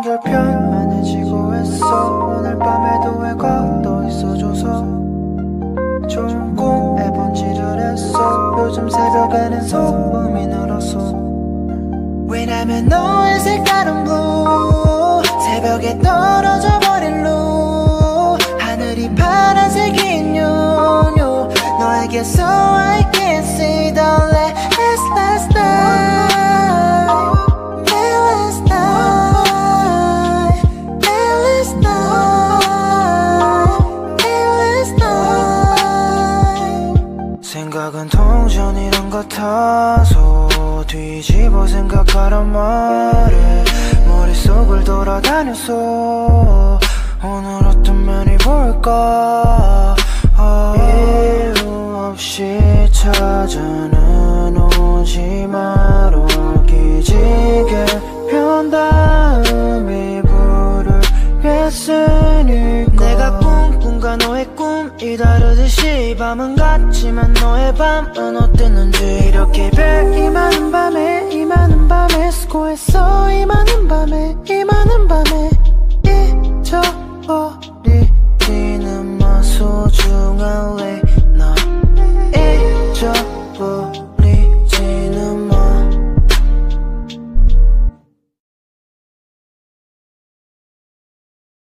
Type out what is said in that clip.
점점 편안해지고 했어. 오늘 밤에도 왜 걷어 있어줘서 좋은 꿈에 번지를 했어. 요즘 새벽에는 소음이 늘었어. 왜냐면 너의 색깔은 blue. 새벽에 떨어져 버린 루. 하늘이 파란색인 요요. 너에게서 I can see the last night. 생각은 동전이란 같아서 뒤집어 생각하란 말에 머릿속을 돌아다녔어. 오늘 어떤 면이 볼까. 이유 없이 찾아는 오지 마라. 기지개 편 다음 이불을 뺐으니까. 내가 꿈꾼과 너의 꿈이 다르듯이 밤은 같지만 너의 밤은 어땠는지. 이렇게 별 이 많은 밤에 이 많은 밤에 수고했어. 이 많은 밤에 이 많은 밤에